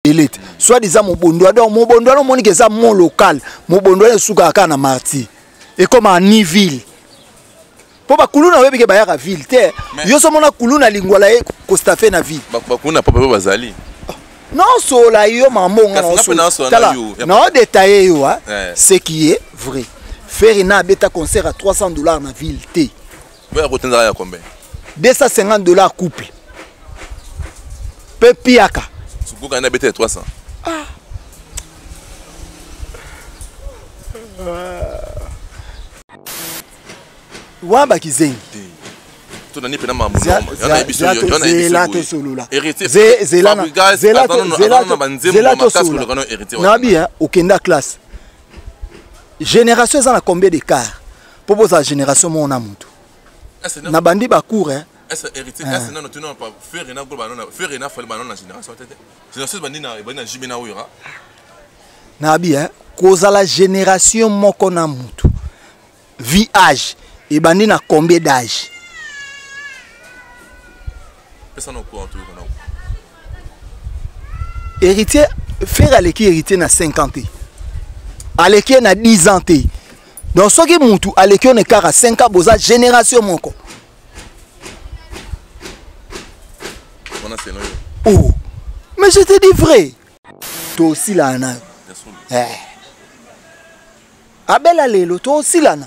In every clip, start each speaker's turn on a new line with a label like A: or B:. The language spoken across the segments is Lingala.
A: belete soit disant mon bondo donc mon bondo non moni que ça mon local mon bondo est suka kana marti et comme en ville pour ba kuluna webi ke ba ya ville te yo so mona kuluna lingwala e ko staffé na ville
B: ba kuluna papa bazali
A: non so la yo mamonga non détaillé yo ce qui est vrai faire une bêta concert à $300 na ville te
B: va retendre à combien
A: $250 couple pe piaka
B: suko kana bêta 300
A: wamba kizengi
B: to nani pena mambo yana biso yana
A: zelato solula
B: zelato solula
A: nabia okenda classe génération za na combien d'écart pour poser génération mona mutu na bandi ba cours
B: est-ce héritier est-ce non tu n'as pas faire une groupe non faire une fois na génération tete génération bandi na jibina wira
A: nabia koza la génération moko na mutu vie âge et bandi na combien d'âge
B: personne au courant tout
A: héritier faire à l'équipe héritier na 50 ans à l'équipe na 10 ans donc ce qui mutu à l'équipe on est car à 5 ans boza génération moko
B: on a c'est non
A: oh mais je te dis vrai toi aussi là na abela lelo toi aussi là na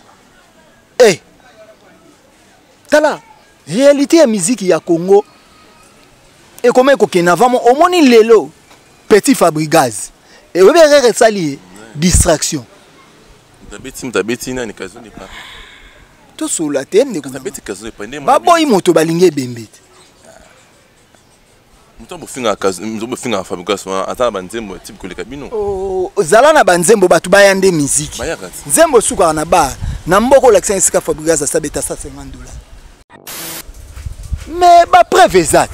A: tala réalité ya musique ya Congo et comment ko avant au moni lelo petit fabrigaz et we be sali distraction
B: tabeti na ni kazo ni pas
A: to sola tende ko
B: tabeti kazo ni pas
A: ba boy moto balinge bembete
B: mutombo finga kazo mutombo finga fabrigation ata banzembo type koleka bino
A: zala na banzembo batu bayande musique nzembo suka na bar na mboko l'accent sika fabrigaz ça beta $150 mais ba prévezat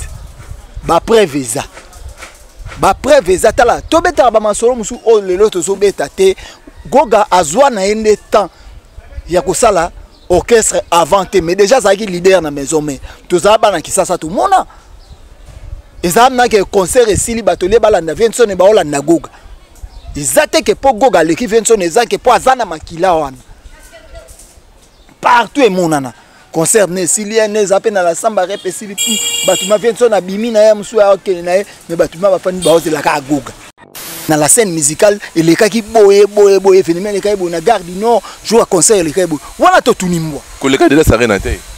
A: tala to beta ba masolo musu o lelo to so beta te goga azwa na ende temps ya kosala orchestre avant te mais déjà ça qui leader na maison mais to za ba na kisasa tout mona ezam na ke concert esili batole balanda Vincent ba olanda goga ezate ke po goga leki Vincent ezake po azana makila wana partout et monana concert ne silien ne zape na la samba rep esili pi batuma Vincent na bimi na ya musu ya okene na ye mais batuma ba fani ba ozela ka goga na la scène musicale et les qui boye phénomène les kaibo na gare du Nord joue à concert les kaibo wana to tunimwa
B: ko le ka de la arena te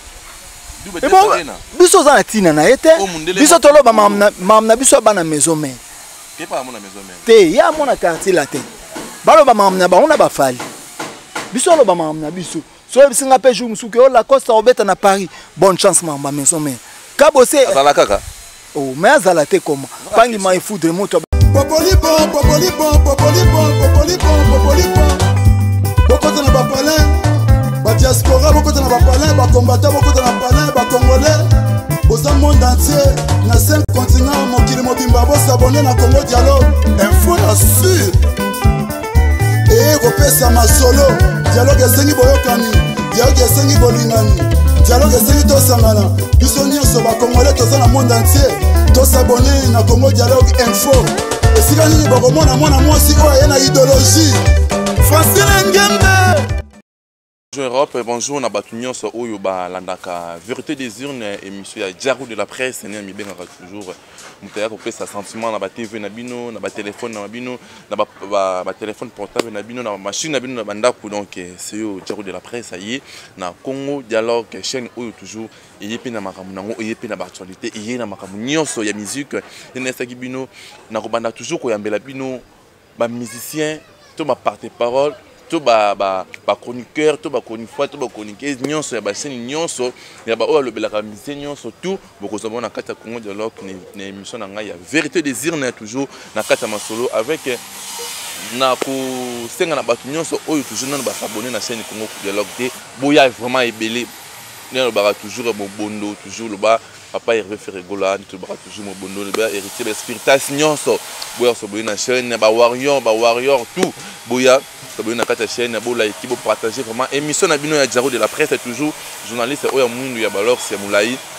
A: biso za na tina na ete biso tolo ba mamna biso ba na maison mère
B: ke pa mona maison mère
A: te ya mona quartier la te balo ba mamna ba ona ba fali biso lo ba mamna biso so bisinga pe jour musuke o la costa obeta na Paris bonne chance mama maison mère kabose
B: azala kaka
A: oh mais azala te comment pangi mai foudre moto
C: popoli bon beaucoup de na palais ba diaspora beaucoup de na palais ba combattant beaucoup de na palais ba congolais boza monde entier na 5 continents mokili mobimba bo s'abonner na Congo Dialogue info ya sûr et kopesa masolo dialogue esengi boyokani dialogue esengi bolingani dialogue esengi tosangana biso nyonso ba congolais toza na monde entier to s'abonner na Congo Dialogue info esika nini bakomona mwana mwasi oyo aye na idéologie Francine Ngembe.
B: Bonjour Europe, bonjour na batu nyonso oyo ba landaka vérité des urnes émission ya Diarou de la presse ne mi benga toujours mutaya ko pesa sentiment na ba TV na bino na ba téléphone na bino na ba téléphone portable na bino na machine na bino na bandako donc c'est yo Diarou de la presse aye na Congo Dialogue chaîne oyo toujours yepe na makamu nango yepe na ba actualité yé na makamu nyonso ya musique ne saki bino na ko banda toujours ko yambela bino ba musicien to ba porte-parole to ba chroniqueur to ba chroniqueur to ba chroniqueuse nyonso ya ba chaîne nyonso ya ba o lobelaka musicien nyonso tout boko zo na kata Congo Dialogue na émission na ngai ya vérité des urnes toujours na kata masolo avec na ko senga na batu nyonso oyo toujours na ba s'abonner na chaîne Congo Dialogue te boya vraiment ebelé ne ba toujours mo bondo toujours le ba papa Hervé Ferregola to ba toujours mo bondo le ba héritier ba spiritas nyonso boya so boya na chaîne ba warrior tout boya vous avez une chaîne qui partager vraiment émission na bino ya Diarou de la presse toujours journaliste oya mundu ya balor c'est Moulaï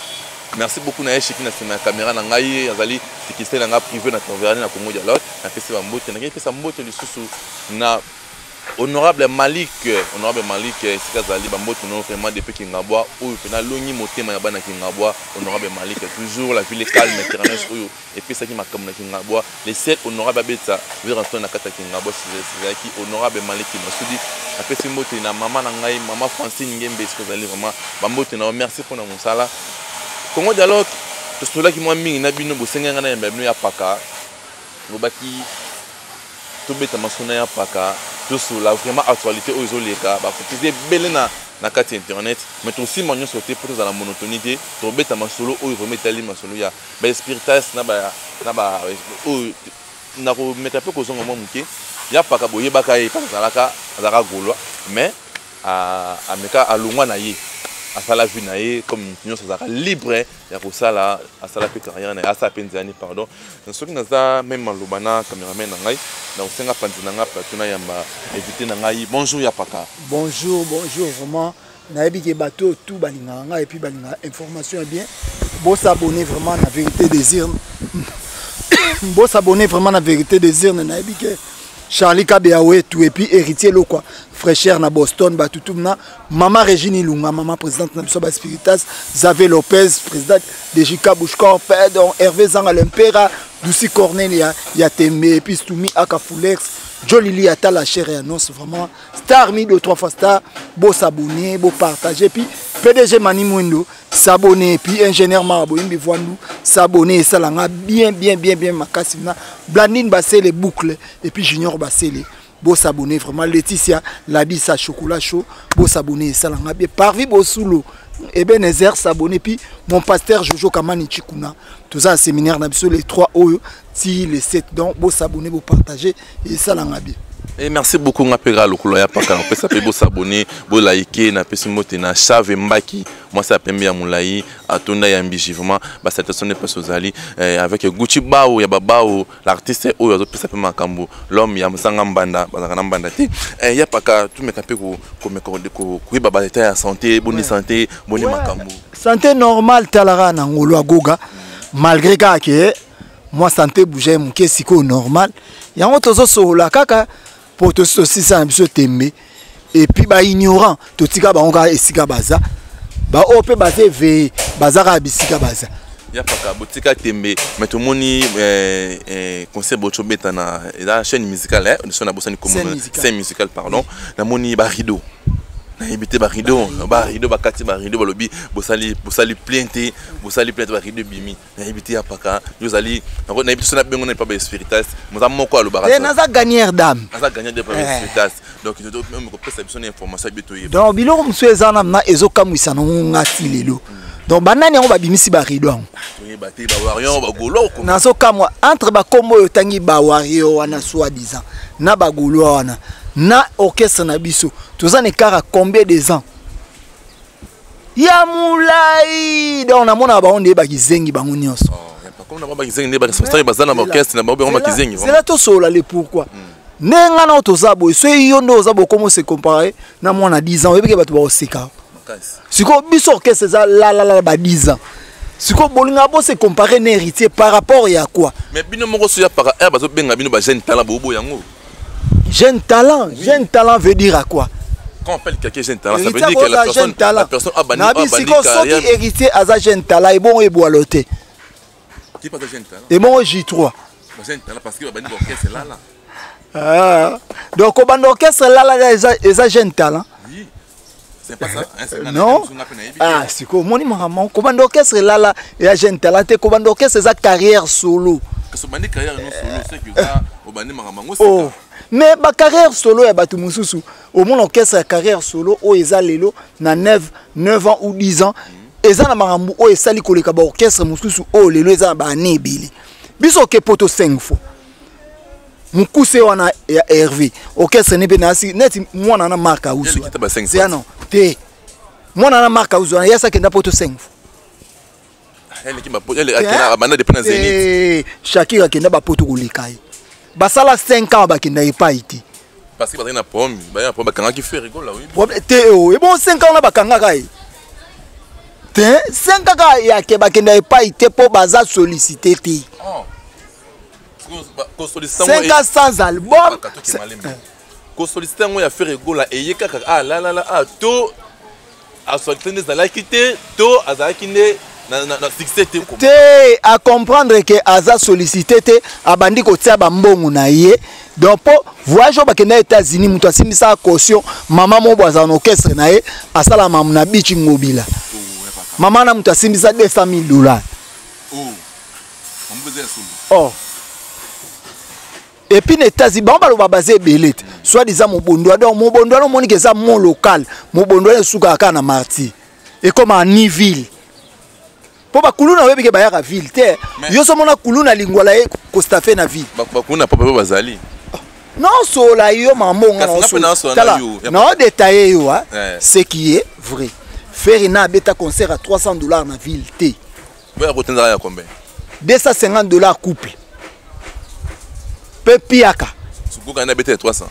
B: merci beaucoup na yeshiki na sema caméra na ngai azali tikiste na nga privé na Tanzanie na Congo dialogue na pesa ba mbote na pesa mbote lisusu na honorable Malik sika zali ba mbote no vraiment depuis Kingabwa ou pena longi motema ya bana Kingabwa honorable Malik toujours la ville calme éternelle oyo et puis ça qui makam na Kingabwa les 7 honorable Betsa vers entrer na kata Kingabwa c'est qui honorable Malik Masudi na pesa mbote na maman na ngai maman Francine Ngembe sika zali vraiment ba mbote na merci pour na mosala Congo dialogue to cela qui moi mingi na bino bosenga na yamba bino ya paka ngobaki to beta masona ya paka tout sur la vraiment actualité aux oleka ba fotiser belena na kati internet mais aussi manyo sauter pour dans la monotonité to beta masolo o vraiment tali masolo ya ba spiritas na ba o na ko mettre peu ko zongo muke ya paka boye baka e paka zalaka golwa mais a meka alungwa na ye à la vie naïe comme nous sommes libre ya ko sala à sala pe carrière na asa penzani pardon ce qui nous a même lobana cameraman ngai na usenga panzina nga platuna yamba éviter na ngai bonjour ya paka
A: bonjour vraiment na ebike bateau tout balinga nga et puis balinga information bien beau s'abonner vraiment na vérité désir beau s'abonner vraiment na vérité désir na ebike Charlie Kabeawe tout et puis héritier lo quoi fraîcheur na Boston batutumna maman Régine Lunga maman présidente na biso ba Spiritas Xavier Lopez président de Jika Bushkor pardon Hervé Zanga l'Impera Lucie Cornelia ya Tembe et puis Stoumi Akafulex Jolili Ata la chère et annonce vraiment star mi 2 3 fois star beau s'abonner beau partager puis PDG Mani Mwindo s'abonner puis ingénieur Marabo Imbi Voandou s'abonner ça langa bien makasina Blandine Bassé les boucles et puis Junior Bassé les beau s'abonner vraiment Laetitia Labissa chocolat chaud beau s'abonner ça langa bien parvi beau sous Ebenezer s'abonner puis mon pasteur Jojo Kamani Chikuna tout ça séminaire n'absolu les 3 oyo si les 7 donc beau s'abonner beau partager et ça langa bien.
B: Et merci beaucoup ngapera lokolo ya paka on peut s'appeler beau s'abonner beau liker na pesi mote na Chave Mbaki moi ça pembe ya mulai atonda ya mbiji vraiment ba cette sonne pas sozali avec Gucci Bao ya babao l'artiste oyo azo pesa pe makambo l'homme ya musanga mbanda bazaka mbanda te ya paka tout me kapé ko baba état ya santé bonne santé bonne makambo
A: santé normale talara na ngolo agoga malgré que moi santé bouger mon siko normal yango tozo sola kaka pour te aussi ça un peu tembe et puis ba ignorant to tika ba onga esika baza ba ope baze ve bazara bisika baza
B: ya paka botika tembe mais tout moni concert bocho beta na la chaîne musicale on a bossani comme scène musicale pardon na moni ba rideau na ibité ba rideau ba kati ba rideau balobi bosali plainte ba rideau bimi na ibité ya paka yozali na ibité sona bengo na pas ba Spiritas moza moko alo
A: et naza gagnère d'âme
B: naza gagnère de Spiritas donc il doit même représailles son information bito yeba
A: donc biloko mso ezana na ezokamwisa na ngati lelo donc banani yango babimisi ba rideau
B: yeba te ba warion ba golo ko
A: nazo kamwa entre ba kombo yo tangi ba wario wana soi-disant na ba golo wana na orchestre na biso toza ne kara combien des ans ya mulai donc na mona ba onde ba kizengi bango nyonso
B: comme na ba kizengi ne ba responsable bazana ba orchestre na ba ba kizengi
A: c'est là to sola le pourquoi nenga na toza boy so yondo oza bo comment se comparer na mona 10 ans ebeke bato ba oseka siko biso orchestre za la ba 10 ans siko bolinga bo se comparer na héritier par rapport ya quoi
B: mais bino moko so ya para bazo benga bino ba jeune talent bobo yango
A: jeune talent veut dire à quoi?
B: Quand on appelle quelqu'un jeune talent, ça veut dire que la personne a banni
A: carrière. Si héritier à jeune talent, et bon et boaloté.
B: Qui parle de jeune talent?
A: Et bon J3.
B: Jeune talent parce que le banni d'orchestre là.
A: Ah. Donc au banni d'orchestre là, ils jeune talent.
B: Oui. C'est pas ça.
A: Non. Ah, c'est quoi? Mon imam, au banni d'orchestre là, il jeune talent. Au banni d'orchestre, c'est carrière solo.
B: Parce que banni carrière non solo, c'est que ça, au banni mamango
A: c'est mais ma carrière solo ya batu mususu au monde orchestre ya carrière solo o eza lelo na 9 ans ou 10 ans eza na marambu o esali koleka ba orchestre mususu o lelo eza ba nebili biso ke poto 5 fois mukuse wana ya Hervé orchestre ne benasi net mwana na marka uzu c'est non te mwana na marka uzu ya sa kenda poto 5 fois
B: elle qui m'a elle a bana de pena Zénith
A: Shakira kenda ba poto koleka basala 5 ans bakenda epaiti
B: parce que ba na pomme ba ya pomme bakanga ki fait rigole là oui
A: te et bon 5 ans na bakanga kai te 5 kaka ya ke bakenda epai te po baza sollicité te 5 sans album
B: ko sollicité ngo ya faire gola eye kaka ah la to a sollicité des alaki te to azaki ne na succès te
A: à comprendre que aza sollicité te abandi ko tia ba mbongo na ye donc po voyage bakenda États-Unis muto asimisa caution mama mo boza na orchestre na ye asala mamu na bichi ngobila mama na muto asimisa $200,000 oh et puis les États-Unis ba baloba basé belé soit disant mon bondo donc mon bondo no moni que ça mon local mon bondo le suka ka na marti et comme en Niville po ba kuluna webi ke bayaka ville te yo so mona kuluna lingwala e ko staffe na ville
B: ba kuluna papa bazali
A: non so la yo mamonga non détaillé yo ce qui est vrai faire na beta concert à $300 na ville te
B: ba ko tendra ya combien
A: $250 couple pe piaka
B: sukuka na beta 300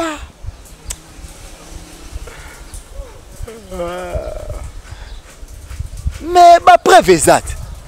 A: mais ba prévésat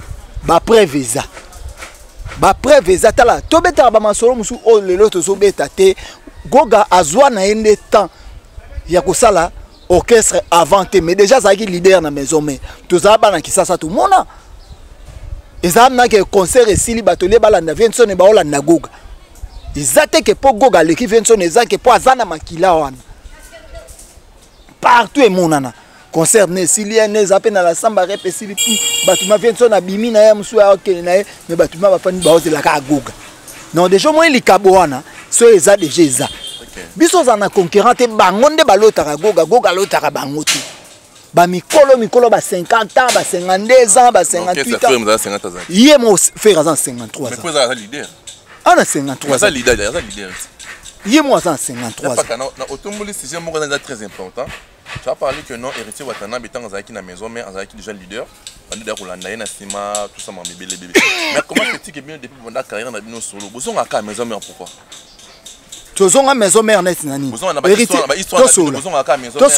A: tala to beta ba masolo musu o lelo to so beta te goga azwa na ende temps ya kosala orchestre avant te mais déjà ça qui leader na maison mais to za ba na kisasa tout mona ezam na ke concert esili batole balanda Vincent ba olanda goga ezate ke po goga leki Vincent ezake po azana makila wana partout et monana concert ne silien ne zape na la samba rep esili pi batuma Vincent na bimi na ya musu ya okene na ye mais batuma ba fani ba ozela ka goga non déjà moi likabo wana so eza déjà eza biso za na concurrent te bango nde balotaka goga lotaka bango te ba mikolo ba 50 ans ba 52 ans ba 58 ans yé mo faire à 53 ans
B: mais quoi ça leader
A: ana 53
B: ça leader
A: yé mo à 53 ans
B: na otomboli sujet moko na très important. Tu as parlé que non, héritier Watana, bétant Azaki na maison, mais Azaki déjà leader. On est d'accord, on a une estima, tout ça, mon bébé. Mais comment fait-il que bien depuis mon carrière, on a bien solo? Vous avez une maison mère pourquoi?
A: Tu as une maison mère net nani?
B: Héritier,
A: toi sola, toi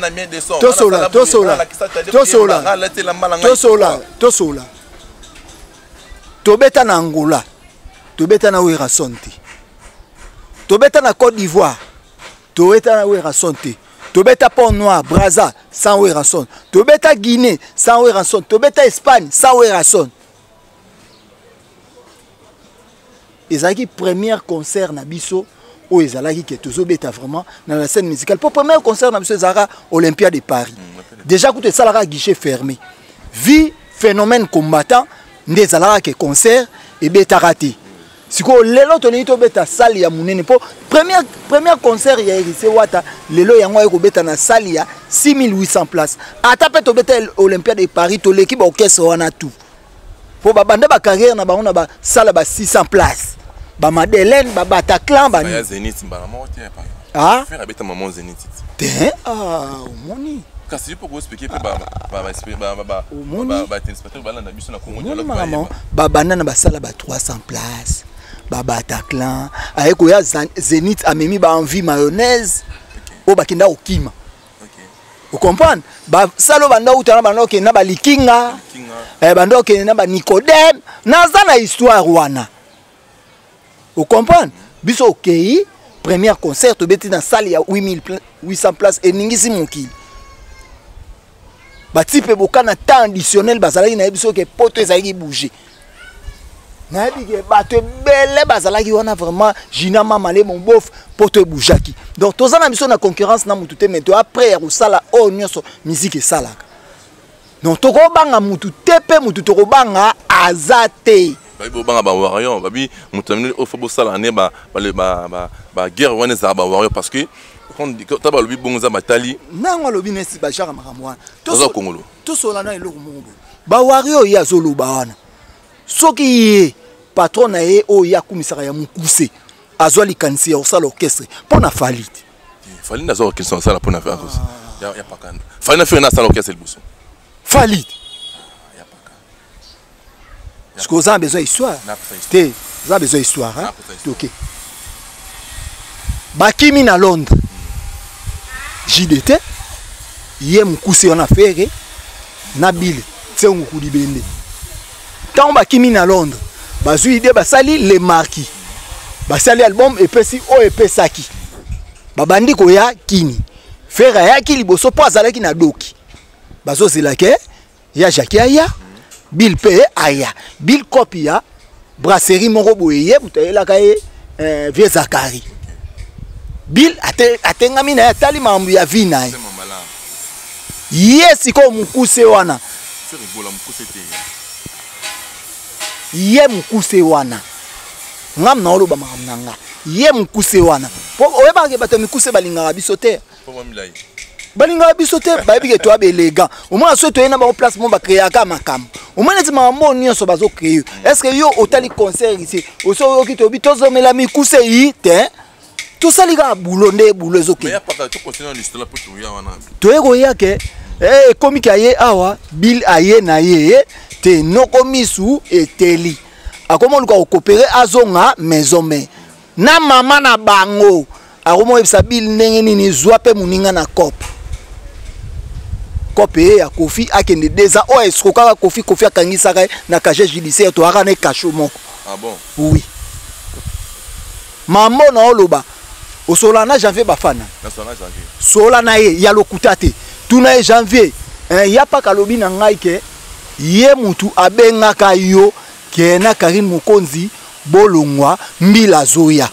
A: sola. Tobeta na Angola, tobeta na Ouera Sonte. Tobeta na Côte d'Ivoire, tobeta na Ouera Sonte. Tobeta Pont Noir, Brazza, sans Oueranson. Tobeta Guinée, sans Oueranson. Tobeta Espagne, sans Oueranson. Ezaki premier concert na biso o ezalaki ke tozo beta vraiment dans la scène musicale. Pour premier concert na biso ezara Olympia de Paris. Déjà coûte salara guichet fermé. Vie phénomène combattant nde ezalaka ke concert et beta raté. Siko lelo toni to beta salle ya munene po premier concert ya Héritier Wata lelo yango ayeko beta na salle ya 6800 places ata pe to beta Olympia de Paris to l'équipe orchestre wana tout po ba banda ba carrière na bango na ba salle ba 600 places ba Madeleine ba Bataclan ba
B: ya Zénith mbala moti pa
A: ah
B: faire beta maman Zénith
A: te moni
B: kasi pour vous expliquer ba inspecteur ba na biso na Congo
A: ba banda na ba salle ba 300 places Bataclan avec oya Zénith amemi ba envie mayonnaise o bakenda okima vous comprenez ba salo banda utana banda ke na ba likinga banda ke na ba Nicodème naza na histoire wana vous comprenez biso okei premier concert to beti na salle ya 8800 places et ningisi mokili ba type bokana temps additionnel bazalaki na biso ke poto ezalaki bouger na bige bato belle bazalaki wana vraiment Gina Mamale mon bof poto boujaki donc toza na biso na concurrence na mutu te mais to après ya kosala o nyonso musique esalaka donc toko banga mutu te pe mutu toko banga azate
B: babi banga ba warrior babi mutu amini o fobo sala ne ba guerre wana za ba warrior parce que quand taba lobi bonza batali
A: nango lobi nesi ba jara makamwana
B: toza kongolo
A: to sola na eloko mongo ba warrior ya zolo ba wana soki patron na ye o ya kumisaka ya mukuse azwa likanisi ya osala orchestre pona Falite
B: Falite na zo orchestre sala pona faire ya pakanda Falite na faire na sala orchestre buso
A: Falite ya pakanda parce que ça a besoin d'histoire te ça a besoin d'histoire hein OK bakimi na Londres JDT ye mukuse on a fait na bile Tsengo Koulibende. Tant bakimi na Londres, bazui idée basali les marquis. Basali album epesi o epesaki. Babandi koya kini. Frère ya ki liboso po azalaki na doki. Bazo zelake ya Jacques aya. Bill P aya. Bill Copia brasserie moko boye butayela kaye Vieux Zakari. Bill atengami na tali mambu ya vina. Yes ko mukuse wana. Ye mukuse wana. Ngam na oloba makamnanga. Ye mukuse wana. Po oyeba ke bato mikuse balinga bisote. Balinga bisote ba bike to abe élégant. Au moins so to ena ba place mo ba créer aka makam. Au moins neti mambo nyonso bazo créer. Est-ce que yo otali concert ici? Oso yo kito bitozo mela mikuse yi te. Tout ça les gars boulot zoké. Mais y a pas tout concernant l'histoire pour tout ya wana. To ego ya ke komi kaye awa Bill aye na ye te noko misu eteli. Akomo luka coopérer azonga maison mais na mama na bango akomo ebisa Bill ndenge nini zwa pe muninga na kope ya Kofi akende deza o esroka Kofi akangisaka na casier judiciaire to aka na kasho moko.
B: Ah bon?
A: Oui. Mambo na oloba Osolana janvier bafana. Solana ye ya lokuta te. Tuna e janvier. Ya pa kalobi na ngai ke ye mutu abengaka yo ke na Karim Mukonzi bolongwa mbila zoya.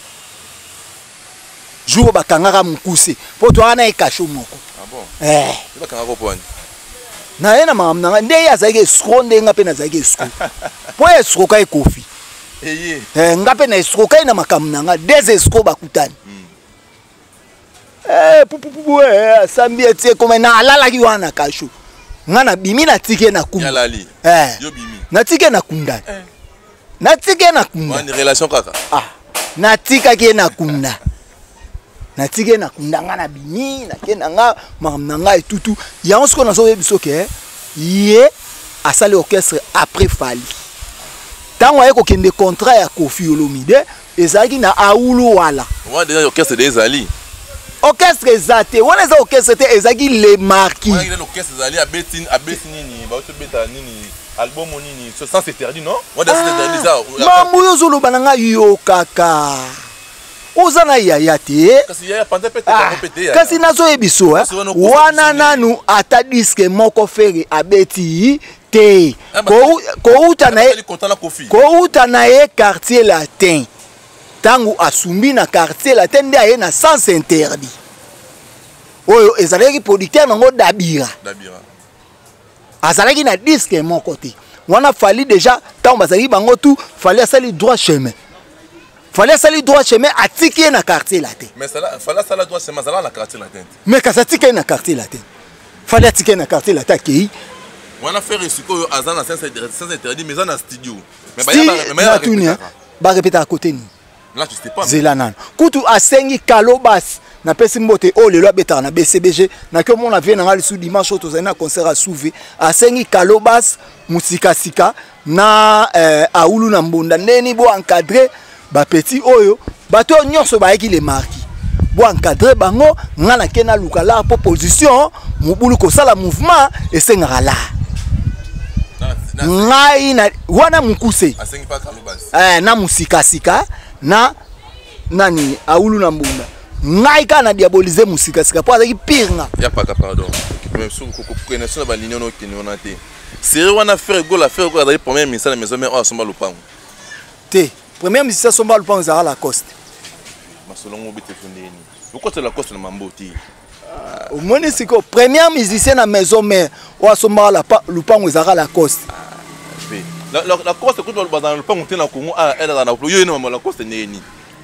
A: Jour bakangaka mukuse. Po to ana e kasho moko.
B: Ah bon?
A: Bakangaka koponi. Na ye na mamna nde ya zake esro ndenga pe na zake esro. Po esro ka Kofi. Ngape na esro ka na makamnanga des esro bakutani. Sambi etie comme na alala ki wana kasho. Ngana bimi na tike na kunda.
B: Yalali. Yo bimi.
A: Na tike na kunda. Na tike na kunda.
B: Wani relation kaka.
A: Na tika ki na kunda. Na tike na kunda ngana bimi na ke na nga mamnanga etutu. Ya onsko na so yebiso ke ye asali orchestre après Fali. Tango ayeko kende contrat ya Kofi Olomide ezaki na Aulu wala.
B: Wa déjà orchestre des Ali.
A: Orchestre ezate, on les orchestre ezaki les marquis.
B: Ouais, l'orchestre ezali a betini nini, ba to beta nini, album nini, sans interdit non? Moi dans interdit ça.
A: Mambo yo zolo bananga yo kaka. Ozana ya te.
B: Kasi ya panda pete répéter.
A: Kasi nazo ebiso wana nanu ata disque moko fere abeti te. Ko uta na ye quartier latin. Tangu asumbi na quartier la tende aye na sans interdit. Oyo ezalaki producteur nango Dabira. Azalaki na disque mon côté. Wana Fali déjà tangu bazali bango tout fallait asali droit chemin. Fallait asali droit chemin atiki na quartier la tende.
B: Mais ça fallait asali droit chemin ça na quartier la tende.
A: Mais kasatiki na quartier la tende. Fallait atiki na quartier la tende.
B: Wana faire risiko azana sans interdit mais ça na studio.
A: Mais ba répéter à côté ni.
B: Là tu sais pas.
A: Zelanan. Kutu asengi kalobas na pesi mbote o lelo abeta na BCBG na ke mona vie na ngali sous dimanche auto za na concert à Souvé asengi kalobas musikasika na Aulu na mbunda neni bo encadrer ba petit oyo bato nyonso ba yeki les marquis bo encadrer bango ngana ke na lukala proposition mubulu ko sala mouvement esenga la ngai na wana mukuse
B: asengi pa kalobas
A: na musikasika na nani Aulu na mbunda ngai kana diaboliser musikasika po azaki pire nga
B: ya pas pardon même sous connaissance ba ligne no kini on a te c'est wana faire go azali premier ministre na maison mais on asomba lupango
A: te premier ministre asomba lupango za la coste
B: masolongo bite fondeni pourquoi c'est la coste na mamboti
A: au moins siko premier musicien na maison mais on asomba lupango za la coste
B: la coste ko dans le lupango te na Congo elle dans la yo no la coste neni.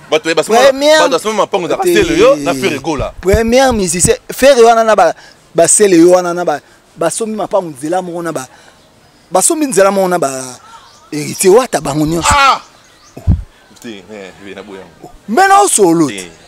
A: Premier musicien faire wana na ba sele wana na ba somi mapa nzela mo na ba somi nzela mo na ba héritier wata bango nyonso mais non solo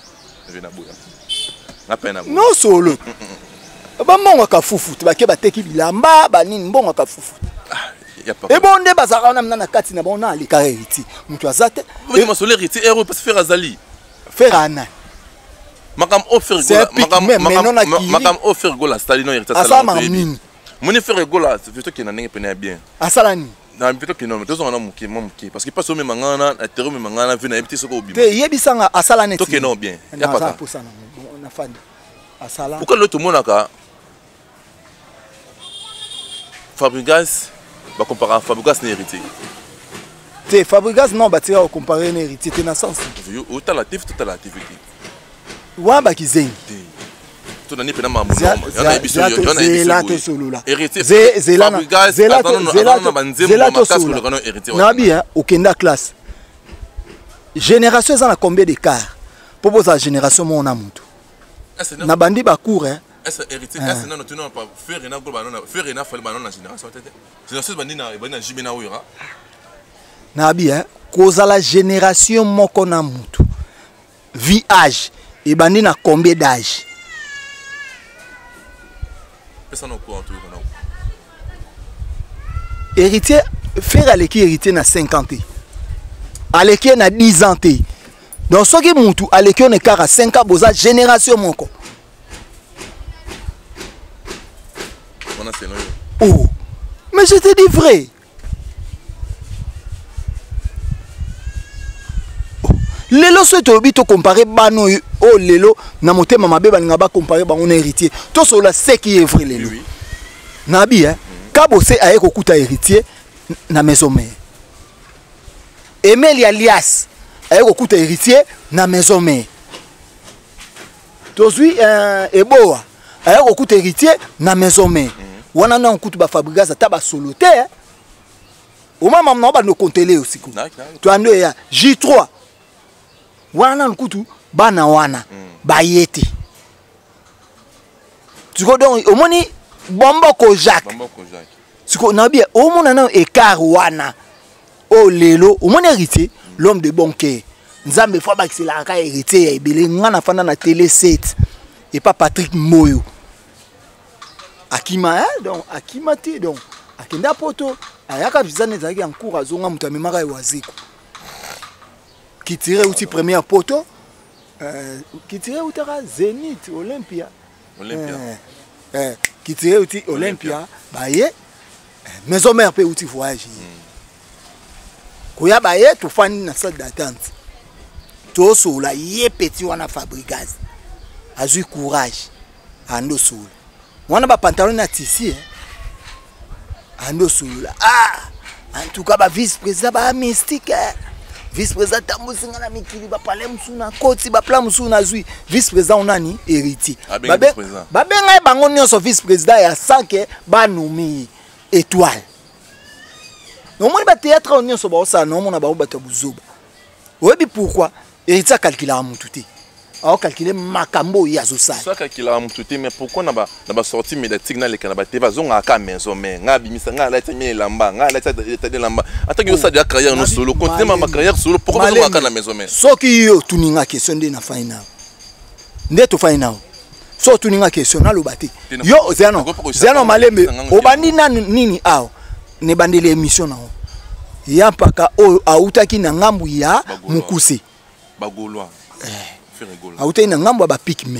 A: non solo ba mbongo ka fufu te ba ke ba teki bilamba ba nini mbongo ka fufu et bon nde bazaka na kati na bon na ali ka héritier mutu azate
B: et ma solo héritier héros parce faire azali
A: faire ana
B: makam offert gola makam offert gola Staline héritier
A: ça
B: Mon frère Egola, c'est plutôt qu'il n'en est bien.
A: À Salani.
B: Non, plutôt qu'il n'en est pas. Parce qu'il passe au même mangana, à terre, même mangana, vient à petit secours au bim.
A: Il y a bisanga à Salani.
B: Plutôt qu'il n'en bien. Il n'y a pas
A: ça. On a fan. À Salani.
B: Pourquoi l'autre monde a Fabregas, va comparer Fabregas n'est héritier.
A: Fabregas non, bah tu vas comparer un héritier, tu n'as sens.
B: Où t'as la tif, tout à la activité.
A: Ouais, bah qui zing.
B: Tout l'année pendant ma maman. Il y en a des
A: héritier. Classe. Génération ça a combien d'écart? Pour poser génération mon amour. Na bandi ba court hein.
B: Est-ce héritier est-ce non tu n'as pas faire une global non faire une affaire dans la génération tête. Génération bandi na jibina wira.
A: Na bien cause la génération moko na mutu. Vie âge et bandi na combien d'âge?
B: Personne au courant tout non.
A: Héritier faire à l'équipe héritier na 50 ans. À l'équipe na 10 ans. Donc ce qui mutu à l'équipe on est car à 5 ans boza génération moko. Oh, mais je te dis vrai. Lelo so to bito comparer bano oh lelo na motema mabe balinga ba comparer ba on héritier. To so la c'est qui est vrai lelo. Nabi hein. Kabo se aye kokuta héritier na maison mère. Emeli alias aye kokuta héritier na maison mère. Tozui eboa aye kokuta héritier na maison mère. Wana na nkutu ba Fabregas ata ba solote o mama na ba no kontele aussi ko to ando ya J3 wana nkutu bana wana ba yete tuko donc o moni bombo ko Jacques siko na bien o mona na écart wana o lelo o moni héritier l'homme de bon cœur nzambe fo ba kisela ka héritier ya ebele ngana fanda na télé 7 et pas Patrick Moyo Akima donc Akima te donc akenda poto ayaka bizane zaki en cours azonga mutamemaka ewaziko qui tirait aussi première poto qui tirait utara Zénith Olympia qui tirait aussi Olympia baye maison mère pe uti voyage koya baye to fani na salle d'attente to so la ye petit wana Fabregas azui courage ando so wana ba pantalon na tissu ando sulula en tout cas ba vice président ba mystique vice président tamusinga na mikili ba pale musuna koti ba plan musuna zui vice président onani héritier ba benga bango nyonso vice président ya 5 ba nommé étoile no moni ba théâtre nyonso ba osa no mona ba obato buzoba oyebi pourquoi héritier calculer mutu te. Alors calculer makambo yazo ça.
B: Ça calculer à mututé mais pourquoi na ba sortie médiatique na le canaba te vazo ngaka maison mais ngabimisa ngala temi lamba ngala tade lamba ataki yo ça de carrière no solo continuer ma carrière solo pourquoi vazo ngaka na maison mais
A: soki yo tuninga question de na faina ndeto faina so tuninga question na lobate yo zeno malembe obandi na nini ao ne bandele émission na ya paka o autaki na ngambu ya mukuse
B: bagolwa
A: autai na ngambo ba pikme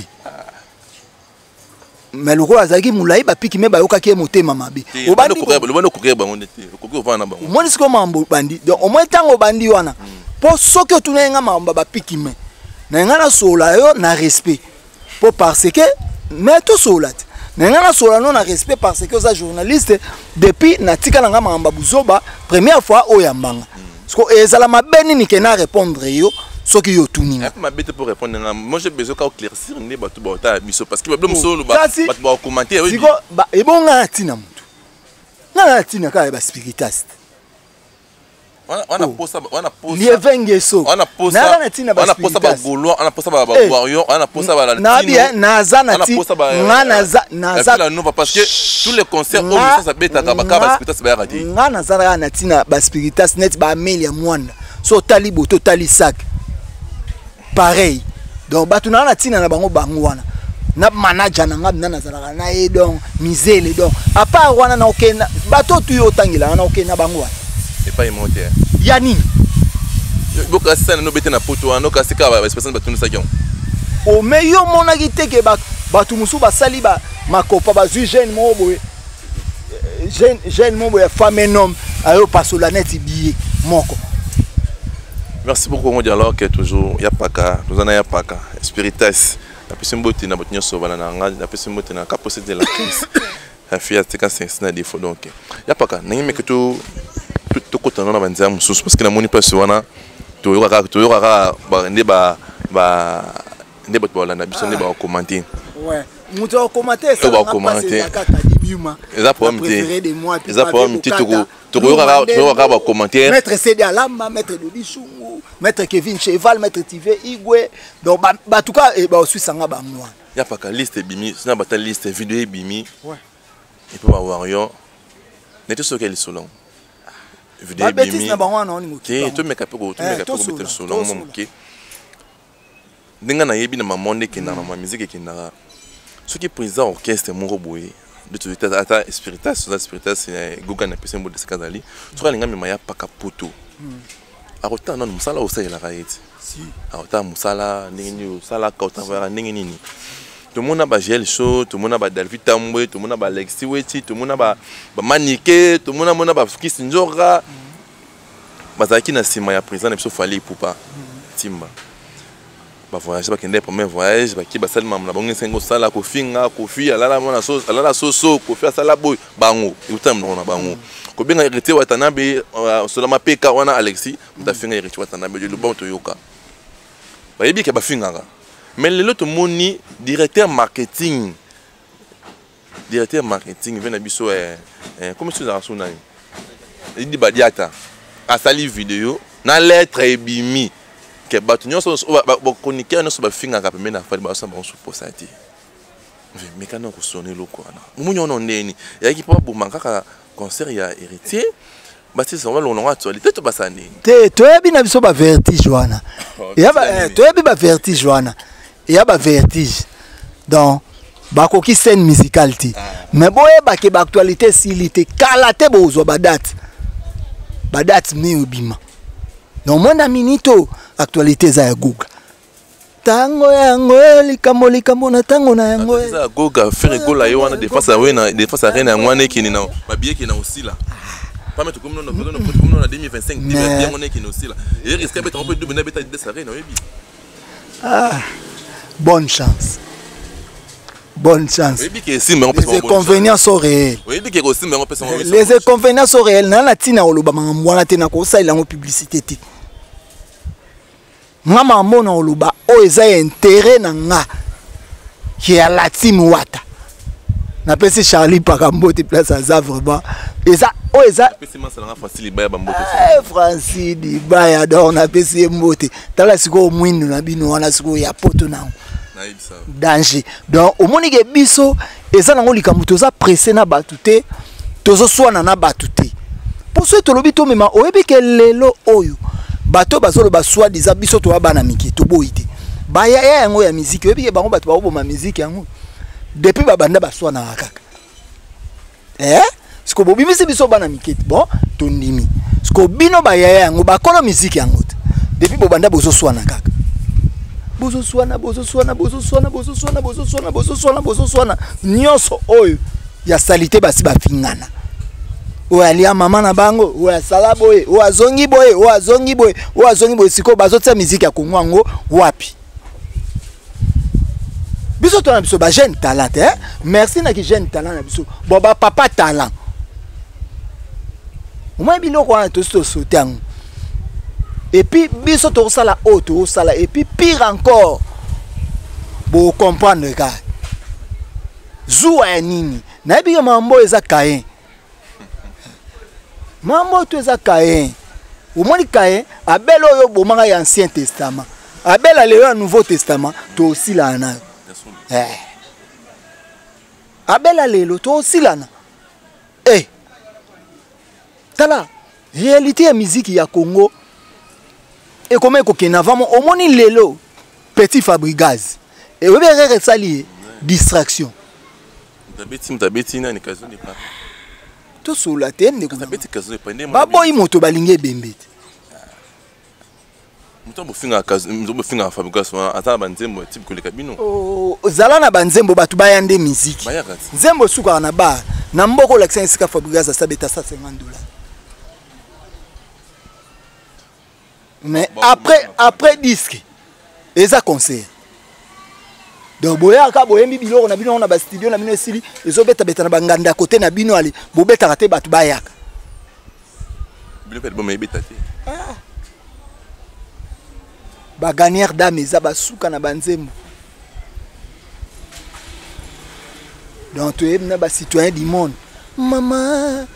A: mais loko azaki mulai ba pikme ba yokaki motema mabe
B: obandi ko bango ndete ko vana bango
A: moni siko mambo bandi donc au moins tango bandi wana po soki otunenga mamba ba pikme na ngana sola yo na respect po parce que mais to sola na ngana sola non na respect parce que za journaliste depuis na tika na ngamba buzoba première fois oyambanga siko ezala mabeni ni kena répondre yo ce qui est tout ninga.
B: Ma bête pour répondre. Moi j'ai besoin d'éclaircir les bateaux parce que le monsieur va commenter.
A: Et bon, on a tina mutu. On a tina quand même spiritiste.
B: On a posé, on a posé.
A: Lievengeso.
B: On a posé. On a posé ba Gaulois, on a posé ba Warrior, on a posé ba la.
A: Na bien, naza na ti. Naza.
B: Parce que tous les concerts où ça bête à Kabaka spiritiste ba raté.
A: Naza na tina ba spiritiste net ba Amelia Mwanda. So tali boto tali sac. Pareil. Donc batuna na tina na bango wana. Na manager na ngab na zalaka na e donc misele donc. A part wana na okena bato tu yo tangila na okena bango wana.
B: Et pas monter.
A: Yani.
B: Boka sana no bete na poto wana ka sika ba personne batuna sa gion.
A: O meilleur monaki te ke batu musu ba sali ba makopa ba zu jeune mo boye. jeune mon boya femme et homme ayo pasola net billet moko.
B: Merci beaucoup mon dialogue que toujours ya paka nous en a ya paka spiritas la personne botte na botnya so bana nga la personne botte na capacité de la crise la fille a tika c'est défaut donc ya paka ngi que tout côté na banza mususu parce que na moni place wana to yora ba ndeba na biso ndeba commenter
A: ouais muto a commenter ça
B: va commenter
A: ça
B: problème tu commentaire
A: maître Cédé Alamba maître Dodi Chungu maître Kevin Cheval maître Tivé Igwe donc en tout cas et aussi sanga ba moi
B: ya pas liste bimi sina bata liste vidéo bimi
A: ouais
B: et puis voir yo neto so quel solon vidéo bimi
A: na ba wana oni moki
B: to me kape ko mettre solon mo moki ndinga na yebi na mamonde ki na ma musique ki na ce qui présent orchestre mon boye de tout ata spiritas c'est goga na pese mbo de skazali so linga me maya paka poto arota non musala osala la raiti si arota musala ningi sala ka otavara ningi nini tout le monde a ba gel show tout le monde a ba David Tambwe tout le monde a ba Lexi Weti tout le monde a ba Manique tout le monde a ba Fukis Njora bazaki na sima ya présent na biso fali pupa timba ba voyage ba kende premier voyage ba ki ba salma na bongo sengo sala ko finga ko fi alala mona so alala soso ko fi sala boy bango utam na bango ko benga irete watanabe solama peka wana Alexi mta finga irete watanabe le bon to yoka ba yebi ke ba finga mais le lot moni directeur marketing vient biso comment tu as sona il dit badiata a sali vidéo na lettre ebimi que batunyo so chroniqueur no so ba finga ka pemena fa ba so ba so posati mais kana ko sonner loko ana munyo no ndeni ya ki pa bo manka concert ya héritier basi so lo longa actualité to basani
A: te to yebi na biso ba vertige wana ya ba to yebi ba vertige wana ya ba vertige donc bakoki scène musicale ti mais boye ba ke ba actualité silité kala te bozo ba date mi obima donc mona minito actualité za ya Goga tango yango likambo na tango na yango
B: za Goga faire gola yo wana défense a wena défense a rien yango wana kini na babie ki na osila pas mettre comme non na 2025 bien on est qui na osila et risque peut on peut double na beta de ça rien oyebi
A: bonne chance
B: oyebi ke simba on peut
A: les inconvénients sont réels
B: oyebi ke ko simba on peut
A: les inconvénients sont réels na tina oloba mwana te na ko sa ilango publicité te ngama mona oloba o eza intérêt na nga qui a la team wata na pesi Charlie Pakambote place à vraiment eza o eza
B: pesi masala facile baya bambote
A: Francis Dibaya donc na pesi mbote tala siko mwindu na bino wana siko ya poto na danger donc au moni ke biso eza nango likambo toza pressé na batute tozo swana na batute pour ce to lobi to mema oyebi ke lelo oyo bato bazolo baswa diza biso to bana miki to boyite ba ya yango ya musique oyebi ke bango bato ba oboma musique yango depuis babanda baswa na kaka siko bobimisi biso bana miki bon to ndimi siko bino ba ya yango ba kono musique yango depuis bobanda bozo swana kaka bozo swana nyonso oyo ya salite basi bafingana oya lia mama na bango oya sala boye oya zongi boye siko bazotsa musique ya kongwango wapi biso to na biso ba jeune talent merci na ki jeune talent na biso bo ba papa talent au moins biloko wana to sauter yango et puis biso to sala auto sala et puis pire encore bo comprendre ka zuwa nini na bi mambo eza kayen mambo to eza kayen au moins kayen abelo yo bomanga ya ancien testament abela le nouveau testament to aussi là na abela lelo to aussi là na tala réalité ya musique ya Congo et comment qu'on avant au moni lelo petit Fabregas et oui bien sali distraction
B: tabeti na ni kazo ni pas
A: to sur la tête ne
B: tabeti kazo ni pas
A: ba boy moto balinge bembete
B: muto bofinga kazo bofinga Fabregas ata banzembo type ko le kabino
A: zala na banzembo batu bayande musique nzembo suka na ba Namboko l'accent esika Fabregas ça beta $150. Mais après disque, eza concert. Donc boya ka boyembi biloko na bino na ba studio na bino esili ezobeta beta na banganda côté na bino ali bobeta kate batu bayaka.
B: Bino pe bon mebeta te.
A: Ba gagnère d'âme eza basuka na banzembo. Donc tu es un citoyen du monde. Maman,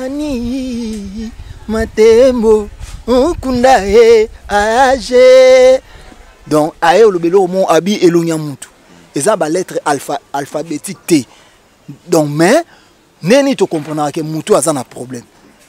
A: Ani, Matembo, Kundae, Age. Donc, aye le belo mon abi elonya mutu. Et ça, ba lettre alphabétique T. Donc, mais, neni to comprendre que mutu a un problème.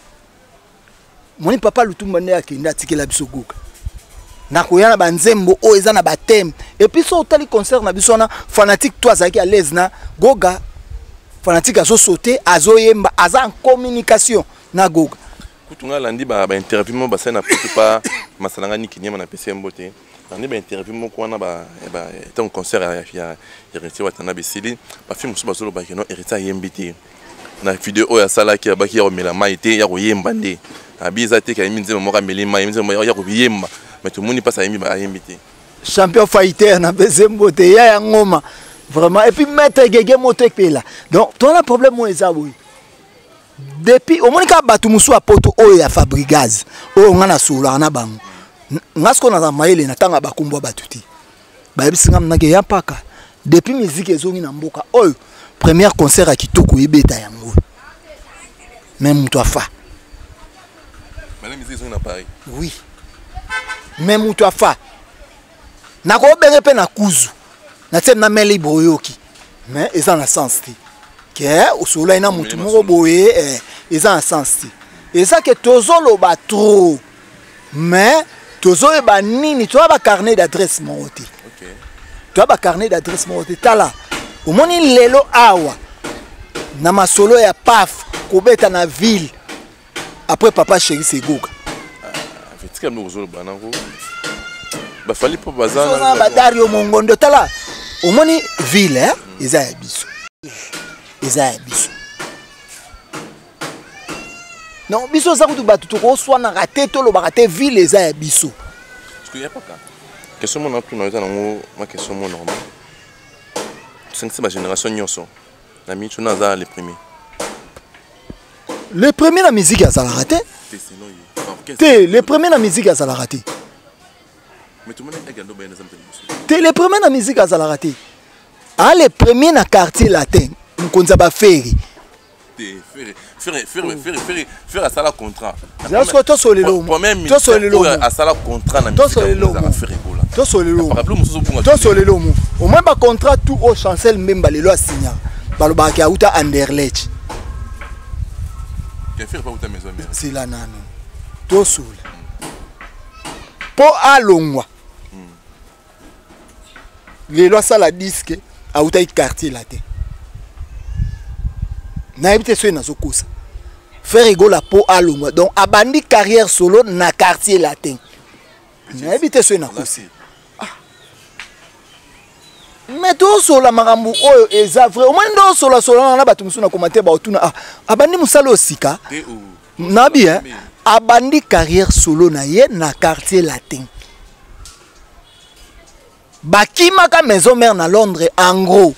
A: Mon papa lutu mbane akenda tikela biso goka. Na koyana banzembo o eza na batem. Et puis so tali concert na biso na fanatique toi zaki à l'aise na goga. Fanatique a sauté, azoyemba, aza en communication na goga.
B: Kutunga landi ba interview mo ba sena pas masalanga ni kinyama na PC mbote. Landi ba interview mo ko na ba était un concert ya Héritier Watana Besili, ba film so ba solo ba keno Héritier yembiti. Na vidéo ya sala ki ba ki ya mela maite ya koyemba nde. Abiza te ka minze mo ka melima, minze mo ya ko yemba. Mais tout le monde passe à yembiti.
A: Champion fighter na PC mbote ya ngoma. Vraiment, et puis mettre Gege Motek là. Donc, ton problème, moi, c'est oui. Depuis, au moins, quand tu as poto, oh, il y a Fabregas, oh, on a soula, on a bang. N'a ce qu'on a maïlé, n'a pas bakumbo batuti. Bah, il s'est amené à Paka. Depuis musique et zone en boka, oh, premier concert à Kitoko et Beta Yango. Même toi, fa.
B: Mais la musique est Paris.
A: Oui. Même toi, fa. N'a pas besoin de kuzu. Na meli boyoki mais eza na sens ti ke osula ina mutu moko boye eza na sens ti eza ke tozolo ba trop mais tozolo ba nini to ba carnet d'adresse moti. OK, to ba carnet d'adresse moti tala omoni lelo awa na masolo ya paf kobeta na ville après papa chéri Segoka
B: vetika mozolo banango ba fali po bazana
A: na ba Dario Mongondo tala. Au moni ville, hein? Ils ont biso. Ils ont biso. Non, biso ça coûte battu tout soit na raté tout le baraté ville ils ont biso.
B: Parce qu'il y a pas ça. Question mon tout na ma question mon normal. C'est ma génération nyonso. La mi tu na les premiers.
A: Les premiers la musique ça la raté. Les premiers la musique ça la raté.
B: Mais tout le monde est gando ben exemple.
A: T'es les premiers dans la musique à Zalarate. Ah, les premiers dans le quartier latin. Nous connaissons pas Ferry.
B: Faire à ça la contrat.
A: C'est ce que tu as sur les lots.
B: Tu as sur les lots. À ça la contrat.
A: Tu as sur les lots. Tu as sur les lots. Tu as sur les lots. Au moins, le contrat tout au chancel même les lois signé. Par le bac à Outa Anderlecht. C'est la nano. Tu as sur les pour à Longwa. Les lois ça la disque à Outa quartier latin. Naïbité sur na zokosa. Faire rigolo pour à Longwa. Donc abandi carrière solo na quartier latin. Naïbité sur na kosa. Mais tout sur la marambu oyo eza vrai. Au moins ndo sur la solo na batu musuna commenter ba otuna abandi musalo osika. Nabi hein. Abandi carrière solo na ye na quartier latin. Bakimaka maison mère na Londres en gros.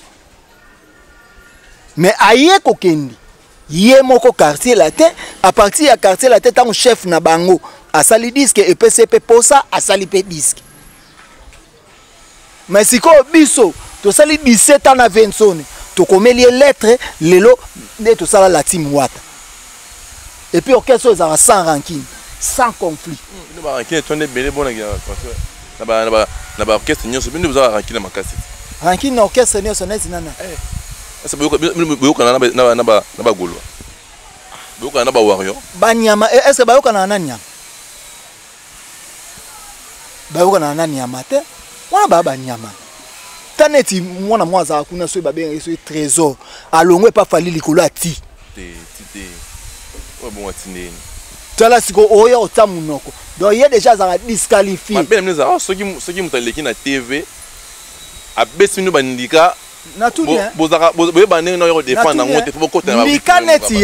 A: Mais aye kokendi. Yé moko quartier latin à partir ya quartier latin tant chef na bango a sali disque et PCP posa a sali pe disque. Mais si ko biso to sali 17 ans na Vincent to komeli lettre lelo ne to sala la team wata. Et puis orchestre ça sans ranking, sans conflit.
B: Ne ba ranking to ne belé bon na ba orchestre nyonso bino vous ranking na makasi.
A: Ranking na orchestre nyonso na nana.
B: Ça boyo kana na ba golwa. Boyo kana na ba warrior.
A: Banyama est-ce que boyo kana na nyama? Boyo kana na nyama te. Wana ba banyama. Taneti mwana mwaza kuna so ba ben so trésor. Alongwe pas fali likolo ati.
B: Bon atindeni.
A: Tala siko oya otamunoko. Donc il y a déjà ça disqualifié.
B: Ma belle nous a ceux qui mutaleki na TV a besinu bandika
A: na tout bien
B: boyeba ndenge na yo défendre yango te fo kota
A: ndika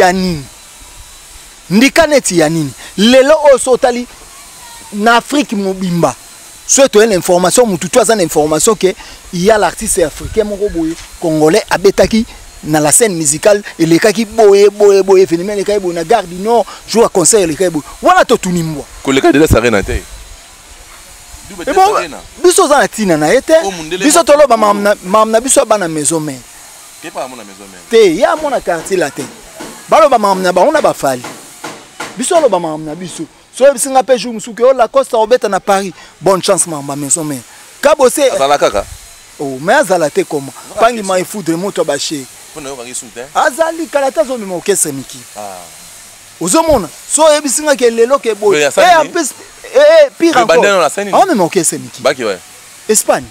A: neti ya nini lelo oyo so otali na Afrique mobimba so to une information mutu to aza na information que il y a l'artiste africain moko boye congolais abetaki na la scène musicale elekaki boye phénomène lekaki boye na Gare du Nord joue à concert lekaki boye wana to tunimbwa
B: koleka de la sarena te
A: biso za na tina na ete biso to loba mamna biso bana maison mère
B: kepa mona maison mère
A: te ya mona quartier la te baloba mamna ba ona ba fali biso loba mamna biso so bisinga pe jour musuke o la Costa obeta na Paris bonne chance mama maison mère kabose
B: azala kaka
A: oh mais azala te comment pangi ma foudre moto baché
B: pona yo kangi sunte
A: azali kalata zo mimo kese miki ozomona so ebisinga ke lelo ke boy en plus pire encore on mimo kese miki
B: baki ouais
A: Espagne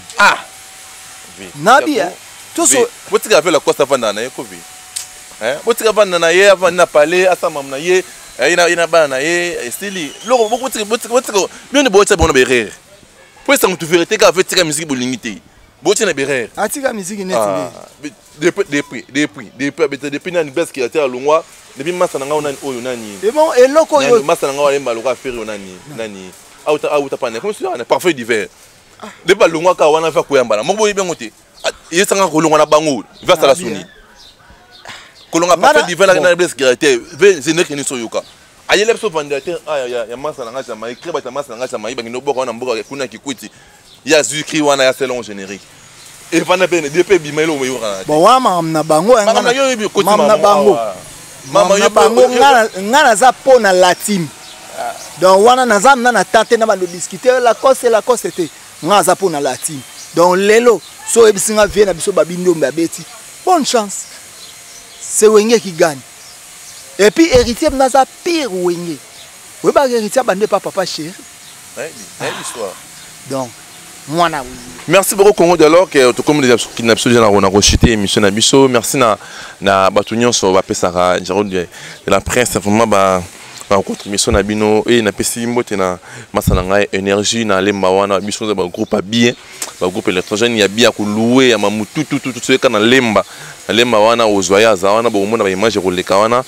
A: nabi tout so
B: botika avec la Costa vanda na ko vi botika vanda na ye avant na parler asama na ye ina bana ye stili loko botika bien de botia bona berere pour ça tu vérité ka fait tika musique bolimité botia na berere
A: atika musique net
B: depuis na best qui a été à longwa depuis masa na ngao nani oyo nani
A: et bon et loko yo
B: masa na ngao alemba loka faire nani auta pana comme ça na parfait d'hiver de ba longwa ka wana fa koyamba na mbo yibengo te yesanga ko longwa na bango va sala suni kolonga parfait d'hiver na best qui a été zene kini soyoka ayele so vandateur ya masa na ngasa mai kreba ta masa na ngasa mai bangi no boka na mboka kuna kikuti ya zukri wana ya selon générique et vana pe DP bimelo mo yora
A: bon wa mamna bango ngana yo bi koti mamna bango mama yo bango ngana za pona latine donc wana nazamna na tante na ba discuter la cause te ngana za pona latine donc lelo so ebisinga vie na biso babindo mbabeti bonne chance c'est wenge qui gagne et puis héritier naza pire wenge we ba héritier bande papa chéri
B: l'histoire
A: donc mwana
B: merci beaucoup Congo d'alors que tout comme des absolument on a rechuté émission Nabiso merci na batunion sur ba pesara Jaro de la presse vraiment ba contribution na bino et na pesi mbote na masana ngai énergie na lemba wana biso za ba groupe bien ba groupe électrogène ya bien ko louer ya mamutu tout ce na lemba wana ozoya za wana bo mona ba image roleka wana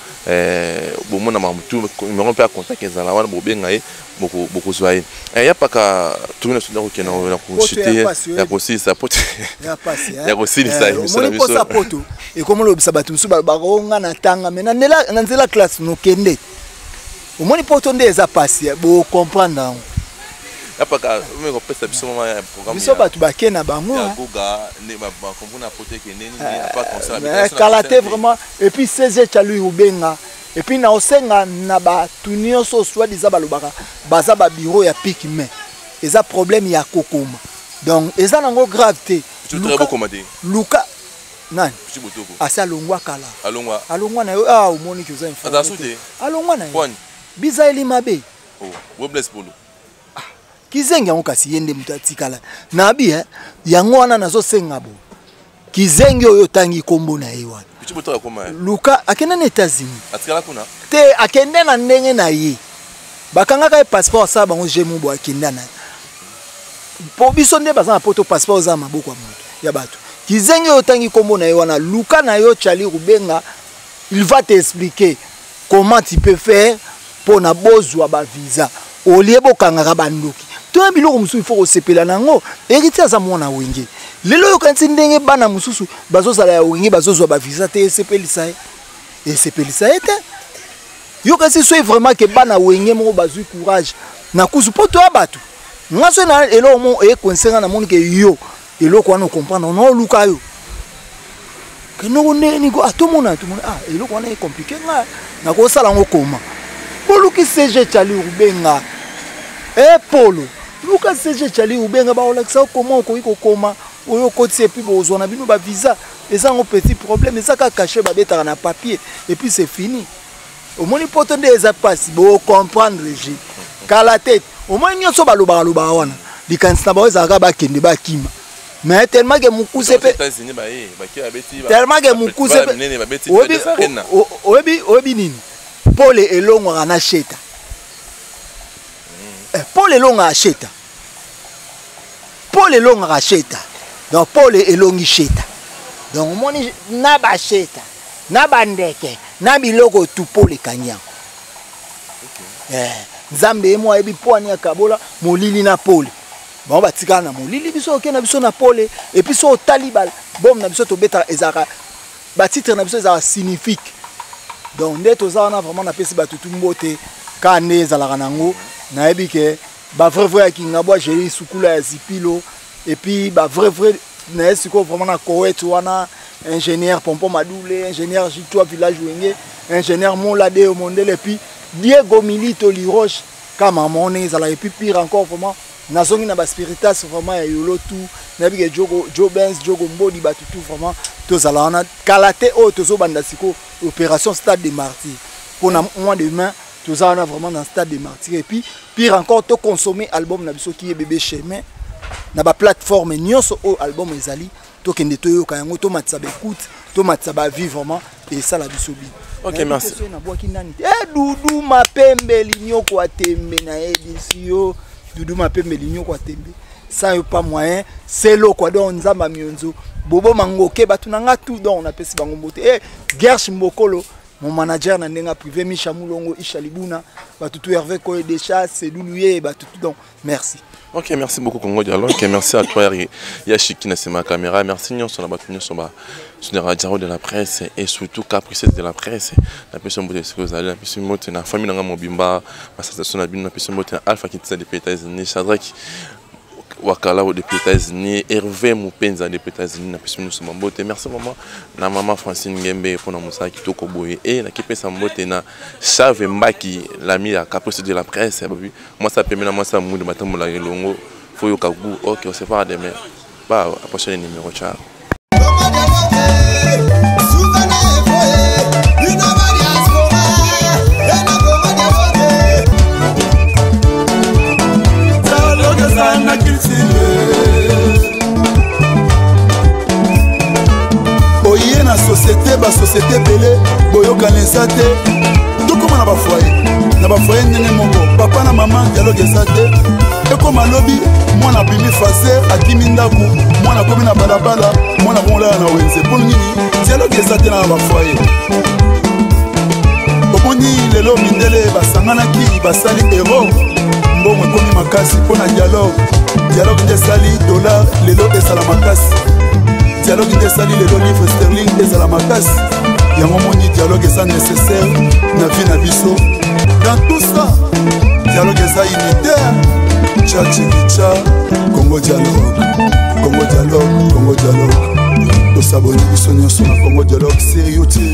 B: bo mona mamutu numéro pe contact ezala wana bo benga e beaucoup zoyer ya paka tumina sunda ko kena na consulter ya kosi sa pote ya kosi sa émission na biso
A: sa poto et comme lo bisa batu su ba ronga na tanga mena na nzela classe no kende au moins poto nde eza pasi bo comprendre
B: apaka me ko pesa biso mama ya programme
A: biso batu bakena bango
B: ya goga ne ba comprendre pote ke neni pas comme ça
A: kalate vraiment et puis 16 chalu ubenga et puis na osenga na ba tunio so soit disa balobaka baza ba bureau ya pic mais eza problème ya kokoma donc eza nango gravité
B: tu très beau commander
A: luka nani
B: Chibotoko
A: asa longwa kala alongwa na yo umoni ki uza info
B: azasute
A: alongwa na yo biza eli mabe
B: we bless polo
A: kizengi yango kasi yende mutatikala nabi yango wana nazo senga bo kizengi oyo tangi kombo na ye wana
B: Chibotoko koma
A: luka akenda na États-Unis
B: atikala kuna
A: te akenda na ndenge na ye bakangaka e passeport sa bango jemu bo akenda na po biso nde baza na poto passeport za maboko ya moto ya bato kizengi oyo tangi kombo na ye wana luka na yo Chali Rubenga il va t'expliquer comment tu peux faire pour na bozwa ba visa au lieu bokangaka bandoki to biloko musu il faut osepela nango héritier za mona wenge lelo yo kanti ndenge bana mususu bazozala ya wenge bazozwa ba visa te esepelisa te yo kanti so vraiment que bana wenge mo bazui courage na kuzu poto ya bato ngaso na elo mo e konsenga na moni ke yo elo ko na comprendre no luka yo que no neni go atomona elo ko na e compliqué nga na ko sala ngo koma Poluki CG Chali Rubenga Polo Luka CG Chali Rubenga ba olakisa comment ko koma oyo koti et puis bozona bino ba visa et ça un petit problème et ça ka caché ba beta na papier et puis c'est fini au moins poto nde eza passe bo comprendre ji kala tête au moins nyonso ba loba wana likanisa ba oza ka ba kende ba kima mais tellement que mukuse pe tellement que mukuse obi nini Paul elongo ana sheta Paul elongo acheta donc Paul elongi sheta donc moni na basheta na bandeke na biloko tupo le kanya nzambe mo ebi poani ya kabola molili na pole bon batika na molili biso ke na biso na pole et puis so talibal bom na biso to beta ezaka ba titre na biso ezaka signifique donc ndeto za na vraiment na pesi batutu mbote ka neza la kanango na ebi ke ba vrai kinga boa jeli sukula ya zipilo et puis ba vrai na esiko vraiment na Koweït wana ingénieur Pompon Madoule ingénieur Jitoa village Wenge ingénieur Molade au Mondele et puis Diego Milito Liroche kama mone zala et puis pire encore vraiment nazongi na ba spiritas vraiment ya yolo tout na bi ke Joe Benz Jogo Mbodi batutu vraiment to zala na kalate o tozo banda siko opération Stade des Martyrs pour na mois de mai to zala vraiment dans Stade des Martyrs et puis pire encore to consommer album na biso qui est bébé chemin na ba plateforme nyonso o album ezali to kende to yo kayango to matsa ba écoute to matsa ba vivre vraiment et ça la biso bi.
B: OK, merci.
A: Na boaki nani Dudu Mapembe linyoko atembe na édition Dudu Mapembe linyoko atembe ça yo pas moyen c'est lo quoi donc nzamba mionzo bobo mangoke batunanga tout donc on appelle bango mbote Gersh Mbokolo mon manager na ndenga privé Micha Mulongo Ishalibuna batutu Hervé Koye Decha c'est Luluye batutu donc merci.
B: OK, merci beaucoup Congo Dialogue. OK, merci à toi Yashiki na ma caméra. Merci nyonso na batu nyonso ba sur la radio de la presse et surtout Caprice de la presse. La personne de ce que vous allez la personne mote na famille nga mobimba, ma station na bino na personne mote Alpha qui tsa des États-Unis, Shadrack Wakala des États-Unis, Hervé Mupenza des États-Unis na personne nous mbote. Merci maman na maman Francine Ngembe pour na musa kitoko boye et na kipe sa mbote na Chave Mbaki l'ami à Caprice de la presse. Moi ça permet na moi ça mu de matambo la longo faut yo kagu. OK, on se parle demain. Bah à prochain numéro ciao.
C: Oye na société ba société belé boyoka nesate tout comme na ba foyer ndenge moko papa na maman dialogue esate et comme alobi mwana bimi faser akimi ndaku mwana komi na balabala mwana bonla na wenze pour nini dialogue esate na ba foyer omoni lelo mindele basanganaki basali héros mbongo komi makasi pona dialogue nde sali dollar lelo esala makasi dialogue nde sali lelo livre sterling ezala makasi yango moni dialogue eza nécessaire na vie na biso dans tout ça dialogue eza unitaire tchachikicha Congo Dialogue tosaboni biso nyonso na Congo Dialogue sérieux